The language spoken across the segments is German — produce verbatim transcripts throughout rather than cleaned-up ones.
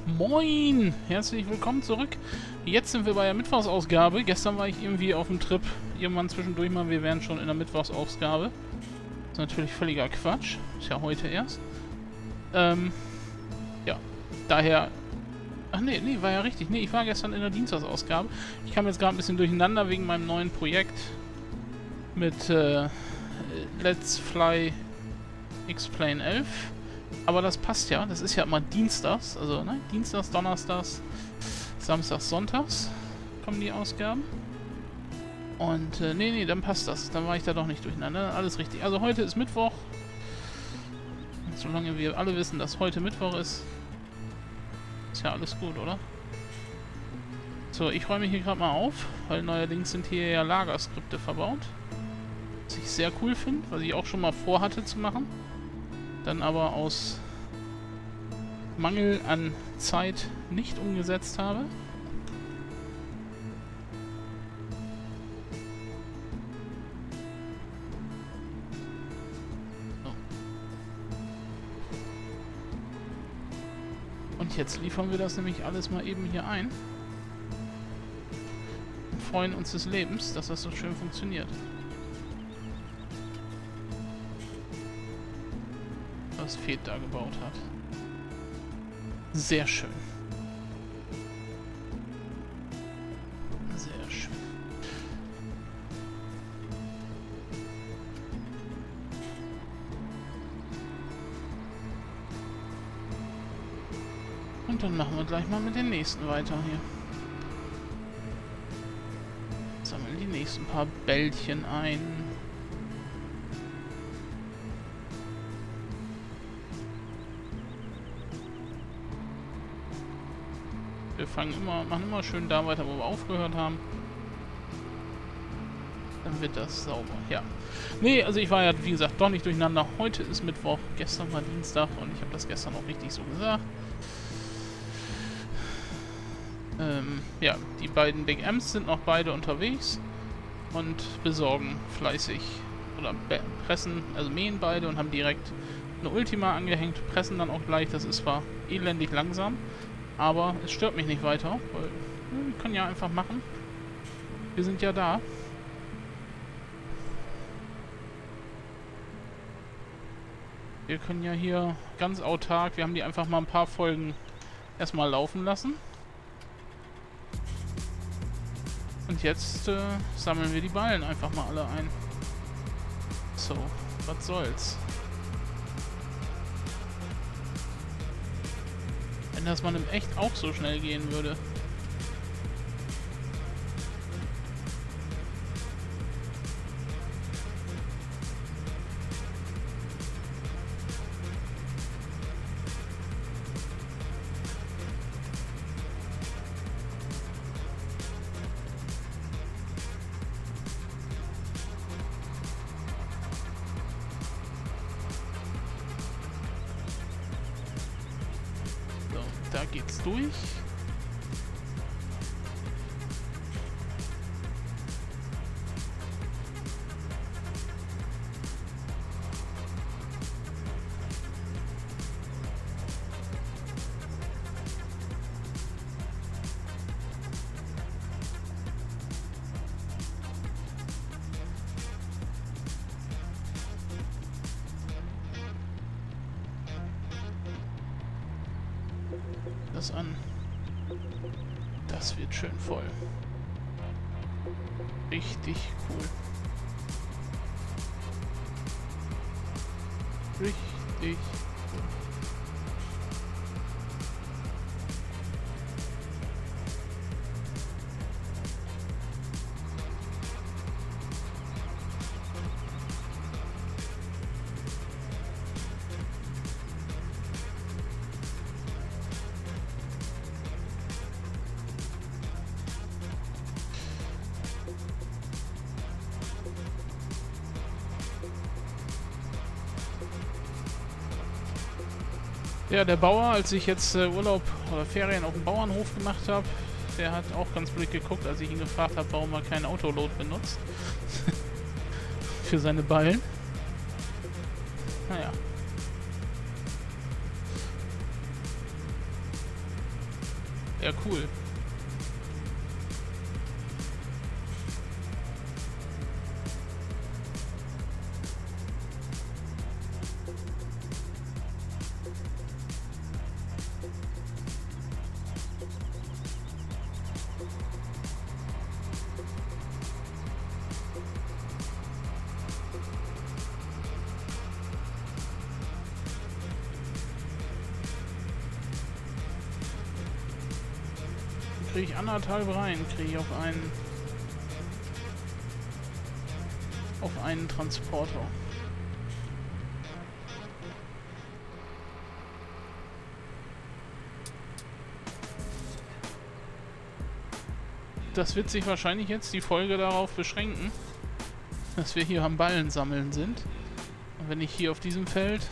Moin! Herzlich willkommen zurück. Jetzt sind wir bei der Mittwochsausgabe. Gestern war ich irgendwie auf dem Trip. Irgendwann zwischendurch mal, wir wären schon in der Mittwochsausgabe. Das ist natürlich völliger Quatsch. Ist ja heute erst. Ähm, ja. Daher... Ach nee, nee, war ja richtig. Nee, ich war gestern in der Dienstagsausgabe. Ich kam jetzt gerade ein bisschen durcheinander wegen meinem neuen Projekt mit äh, Let's Fly X-Plane elf. Aber das passt ja, das ist ja immer dienstags, also ne, dienstags, donnerstags, samstags, sonntags kommen die Ausgaben. Und äh, nee, nee, dann passt das, dann war ich da doch nicht durcheinander, alles richtig. Also heute ist Mittwoch, und solange wir alle wissen, dass heute Mittwoch ist, ist ja alles gut, oder? So, ich räume hier gerade mal auf, weil neuerdings sind hier ja Lagerskripte verbaut. Was ich sehr cool finde, was ich auch schon mal vorhatte zu machen. Dann aber aus Mangel an Zeit nicht umgesetzt habe. So. Und jetzt liefern wir das nämlich alles mal eben hier ein. Und freuen uns des Lebens, dass das so schön funktioniert. Was Fed da gebaut hat. Sehr schön. Sehr schön. Und dann machen wir gleich mal mit den nächsten weiter hier. Sammeln die nächsten paar Bällchen ein. Wir fangen immer, machen immer schön da weiter, wo wir aufgehört haben. Dann wird das sauber, ja. Nee, also ich war ja, wie gesagt, doch nicht durcheinander. Heute ist Mittwoch, gestern war Dienstag und ich habe das gestern auch richtig so gesagt. Ähm, ja, die beiden Big M's sind noch beide unterwegs und besorgen fleißig oder pressen, also mähen beide und haben direkt eine Ultima angehängt, pressen dann auch gleich. Das ist zwar elendig langsam, aber es stört mich nicht weiter, weil wir können ja einfach machen. Wir sind ja da. Wir können ja hier ganz autark, wir haben die einfach mal ein paar Folgen erstmal laufen lassen. Und jetzt äh, sammeln wir die Ballen einfach mal alle ein. So, was soll's. Wenn das mal im Echt auch so schnell gehen würde. Da geht's durch. Das an. Das wird schön voll. Richtig cool. Richtig cool. Ja, der Bauer, als ich jetzt äh, Urlaub oder Ferien auf dem Bauernhof gemacht habe, der hat auch ganz blöd geguckt, als ich ihn gefragt habe, warum er kein Autoload benutzt. Für seine Ballen. Naja. Ja, cool. Kriege ich anderthalb rein, kriege ich auf einen auf einen Transporter. Das wird sich wahrscheinlich jetzt die Folge darauf beschränken, dass wir hier am Ballen sammeln sind. Und wenn ich hier auf diesem Feld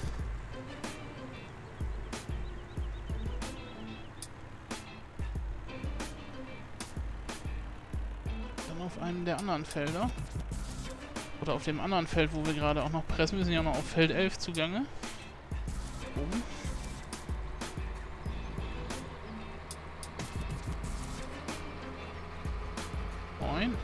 auf einem der anderen Felder. Oder auf dem anderen Feld, wo wir gerade auch noch pressen. Wir sind ja noch auf Feld elf zugange. Oben. Moin.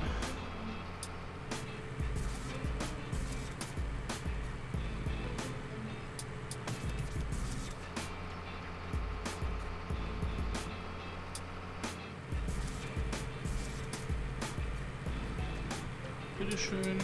Bitteschön.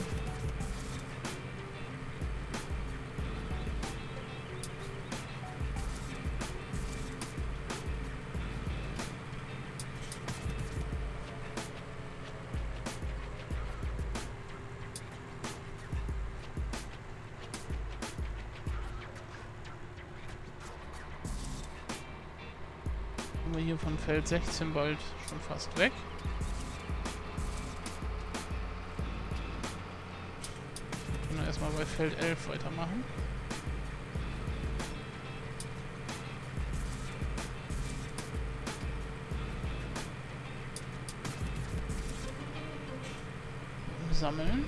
Sind wir hier von Feld sechzehn bald schon fast weg. Erstmal bei Feld elf weitermachen. Sammeln.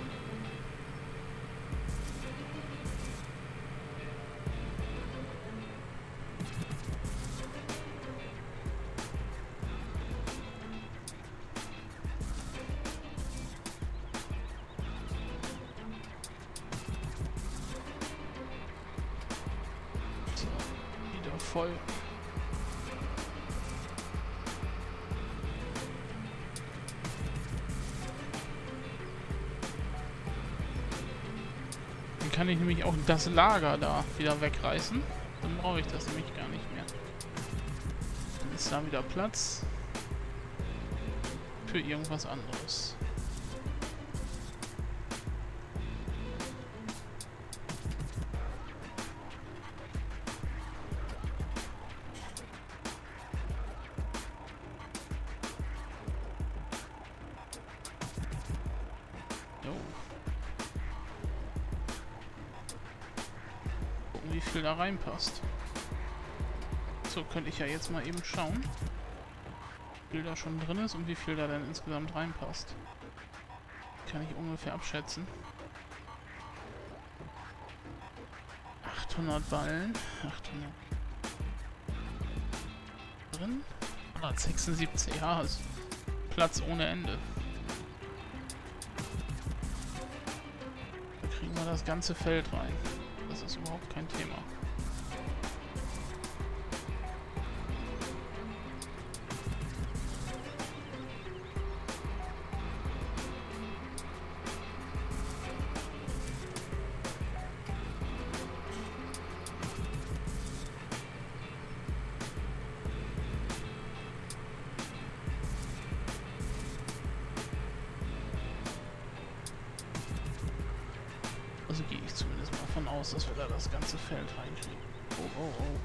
Voll. Dann kann ich nämlich auch das Lager da wieder wegreißen. Dann brauche ich das nämlich gar nicht mehr. Dann ist da wieder Platz für irgendwas anderes. Gucken, wie viel da reinpasst. So, könnte ich ja jetzt mal eben schauen, wie viel da schon drin ist und wie viel da denn insgesamt reinpasst. Kann ich ungefähr abschätzen. achthundert Ballen. achthundert drin. hundertsechsundsiebzig. Ja, ist Platz ohne Ende. Da kriegen wir das ganze Feld rein. Das ist überhaupt kein Thema. Also gehe ich zumindest mal von aus, dass wir da das ganze Feld reinkriegen. Oh, oh, oh.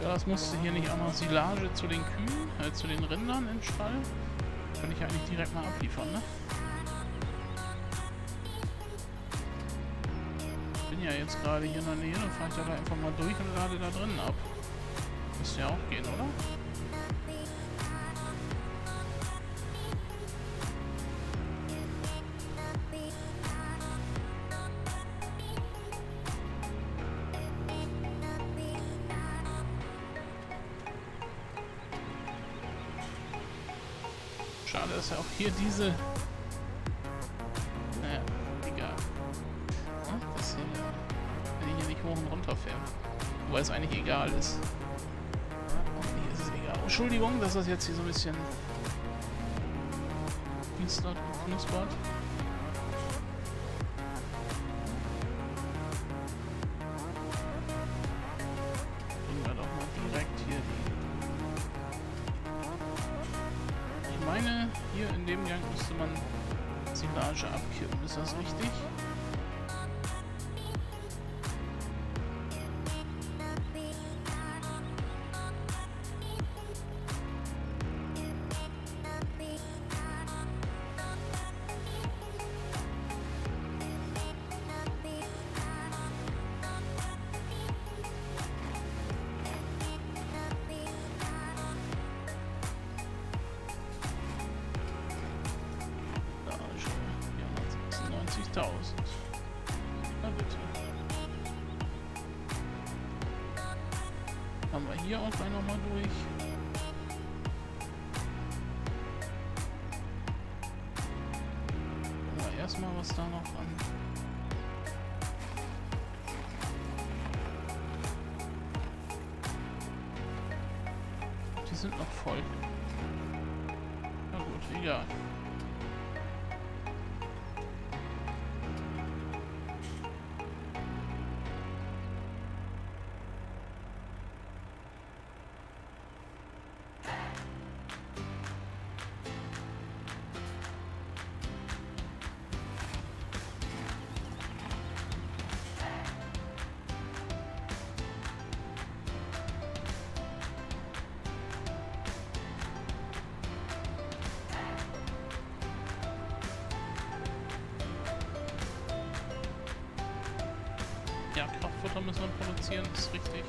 Ja, das musste hier nicht auch noch Silage zu den Kühen, äh, zu den Rindern im Stall. Könnte ich eigentlich direkt mal abliefern, ne? Bin ja jetzt gerade hier in der Nähe, dann fahre ich da einfach mal durch und lade da drinnen ab. Müsste ja auch gehen, oder? Schade, dass ja auch hier diese... Naja, egal. Hm, das hier, wenn ich hier nicht hoch und runter fähre. Wobei es eigentlich egal ist. Hier ist es egal. Entschuldigung, dass das jetzt hier so ein bisschen... knistert und knuspert. Bringen wir doch mal direkt hier die... Ich meine, hier in dem Gang müsste man Silage abkippen. Ist das richtig? vierhundertsechsundneunzigtausend. Na bitte. Haben wir hier auch gleich nochmal durch. Aber erstmal, was da noch an... Die sind noch voll. Na gut, egal. Ja, Kraftfutter müssen wir produzieren, ist richtig.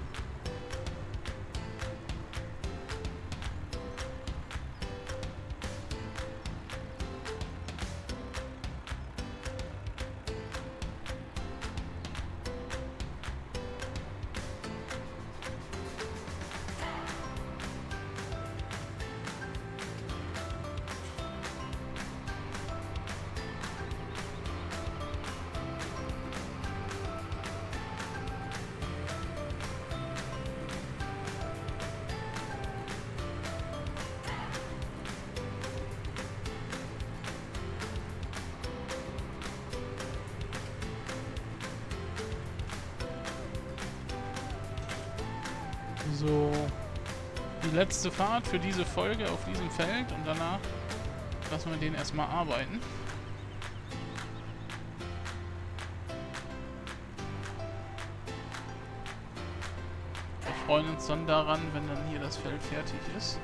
So, die letzte Fahrt für diese Folge auf diesem Feld und danach lassen wir den erstmal arbeiten. Wir freuen uns dann daran, wenn dann hier das Feld fertig ist.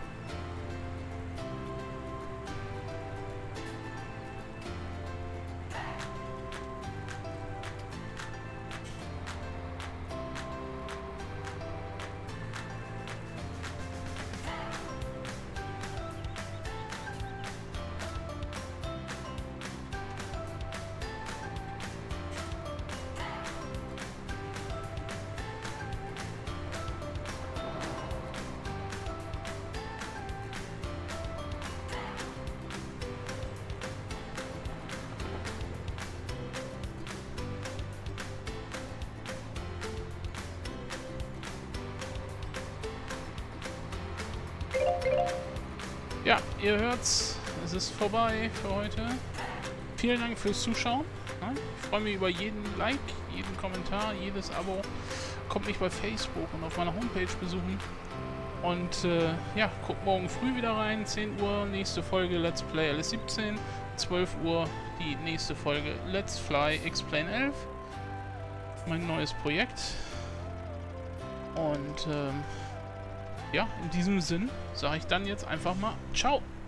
Ja, ihr hört's, es ist vorbei für heute. Vielen Dank fürs Zuschauen. Ich freue mich über jeden Like, jeden Kommentar, jedes Abo. Kommt mich bei Facebook und auf meiner Homepage besuchen. Und äh, ja, guckt morgen früh wieder rein, zehn Uhr, nächste Folge Let's Play L S siebzehn, zwölf Uhr die nächste Folge Let's Fly X-Plane elf. Mein neues Projekt. Und ähm, ja, in diesem Sinn sage ich dann jetzt einfach mal ciao.